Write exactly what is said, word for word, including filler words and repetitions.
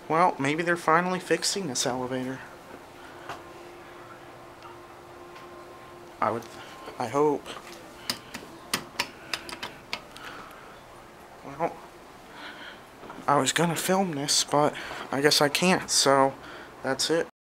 Well, maybe they're finally fixing this elevator. I would, I hope. Well, I was gonna film this, but I guess I can't, so that's it.